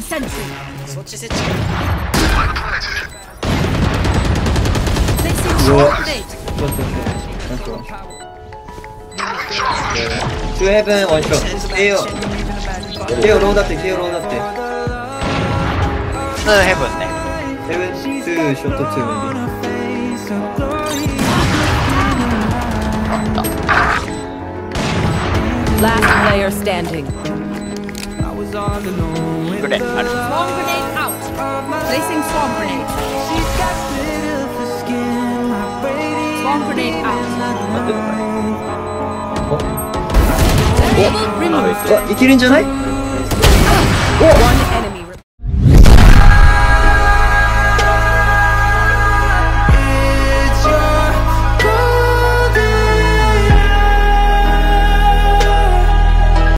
そっち設置。 Two heaven, one shot. KO. KOローだって、KO ローだって。 ヘブンね。 Heaven, two, shot two maybe. Last player standing. グレーある。 Swarm grenade out. Placing swarm grenade. Swarm grenade out. いけるんじゃない？ One enemy